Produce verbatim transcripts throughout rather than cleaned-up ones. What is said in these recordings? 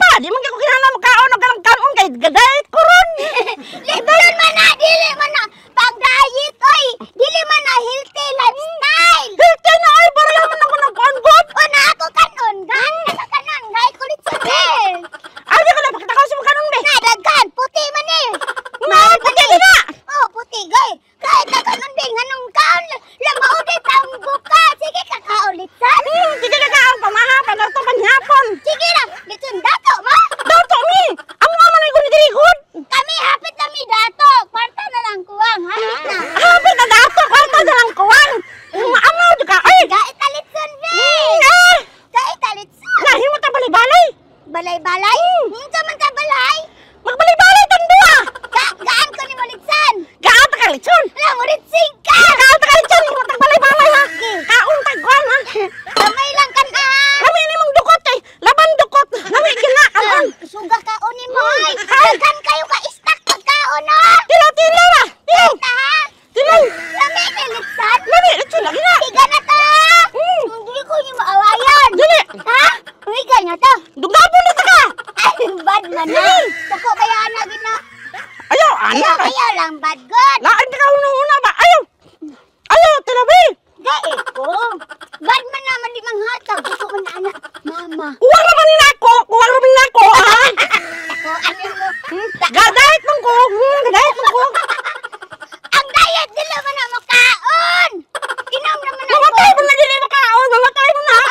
pa, di man ko kinahanglan makaon og kanang kanon kay gadayet ko ron. Lipton man na, dili man na pang diet oy. Dili man na healthy lifestyle. Healthy na ay para lang man ako nagkuan good. O na ako kanon, gan na kanon, gay kulit sa bel. Ay di ko na pakita ko sa kanon be. Na daghan puti man eh. Nga, puti na. Oh, puti gay. Kahit na kanon din nganong kaon lamaudit ang buka. Sige kakaulit sa. Hmm, sige na ka ang pamaha para to panhapon. Sige lang, litun dato mo. Dato mi, amo man ay guni good. Kami hapit na mi dato. Kwarta na lang kuwang, hapit na. Hapit na dato kwarta na lang kuwan. Amo di ka ay. Gait talitson be. Ah, Gait talitson. nahimo ta balay-balay. Balay-balay? Hmm, ka man ka balay? Magbalay-balay tandua. Ga gaan ko ni Molitsan. Gaata ka litson. Wala mo rin singka. Gaata ka litson, mo tagbalay-balay ha. Kaon tagkuan ha. Kamay lang kan ah. Kami ni mong dukot eh. Laban dukot. Kami gina kanon. Suga ka uni mo. Daghan kayo ka istak pagkaon no. Tilo-tilo ba? Tilo. Ta ha. Tilo. Lami ni Litsan. Lami, litson lagi na. Higa na ta. Hmm. Hindi ko ni maawayan. Dili. Ha? Higa na ta. Dugapon na ta ka. Ay, bad man na. Sako kaya na gina. Ayaw, Ayaw, anak. ayaw lang bad good. Laan ka una-una ba? Ayaw. Ayaw, tilabi. Gait ko. Bad man naman di manghatag. Gusto ko na anak. Mama. Kuwang naman nila ako. Kuwang naman nila ako, ha? Ako, ano mo? Gadayet mong ko. Hmm, gadayet mong ko. Ang diet nila man na makaon. Inom naman ako. Mamatay mo na dili makaon. Mamatay mo na.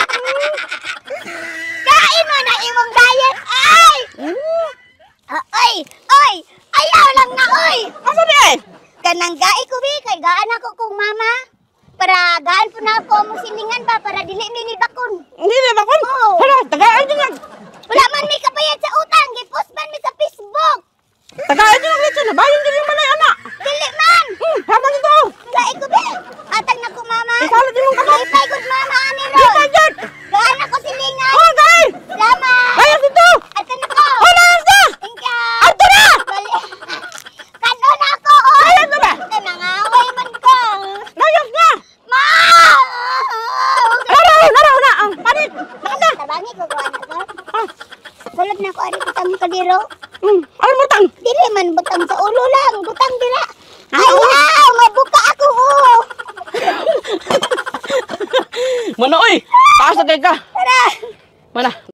Kain mo na imong diet. Ay! Hmm. Ah, oy! Oy! Ayaw lang na, oy! Asa di eh? Kanang gai ko, bi. Kay gaan ako kong mama. Para gaan po na ako mo silingan ba. Para dili ni bakon. Hindi na ba kun? Oo. Hala, tagaan din nga. Wala man may kabayad sa utang. Gipost man mi sa Facebook. Tagaan din nga litson. Bayan din yung balay, anak. Dili man! Hmm, habang ito. Gai ko, bi. Atag na ko, mama. Isalat din mong kamay. Lipay good mama, ani Di ron. ka dyan. Gaan ako silingan. Oh, gay. Salamat. Bayan dito. Atan ako. Oh, layas na. Thank you. Ato na. Bali. Kanon ako, oy. Layas na ba? Nangaway man ko. Layas na. Ma! Laro, laro na. Ang panit. Nakanda. Tabangi ko kuha na ko. Ah, Sulod na ko ari butang kadiro. hmm, ano mo tang? Dili man butang sa ulo lang, butang dira. Ah, Ayaw, mabuka ako. Oh. Mana, oy. Taas na kay ka. Tara. Mana?